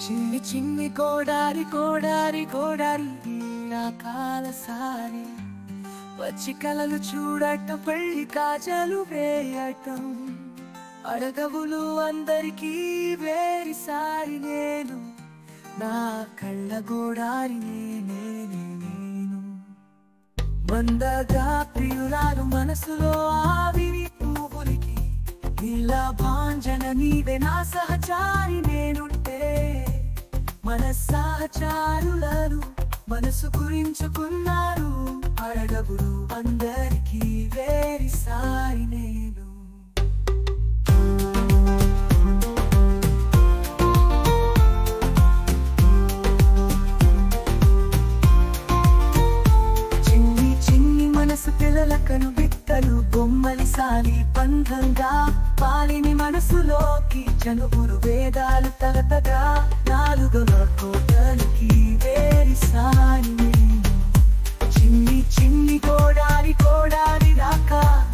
చిన్ని చిన్ని కోడారి కోడారి కోడారి నా కాలసారి వచ్చి కలలు చూడటం పెళ్లి కాజలు వేయటం అడగవులు అందరికీ వేరిసారి నేను నా కళ్ళ గోడారి నేను మందగా ప్రియురాలు మనసులో ఆవిరి పువ్వులికి ఇలా భాంజన నీవే నా సహచారి నేనుంటే మన సహచారులను మనసు గురించుకున్నారు అడగవులు అందరికీ వేరిసారి నేను చిన్ని చిన్ని మనసు పిల్లలకను బిత్తలు బొమ్మలి సాలి పంధంగా పాలిని మనసులోకి చనువులు వేదాలు తలతగా నాలుగవ కోటలకి వేరిసారి నేను చిన్ని చిన్ని కోడారి కోడారి దాకా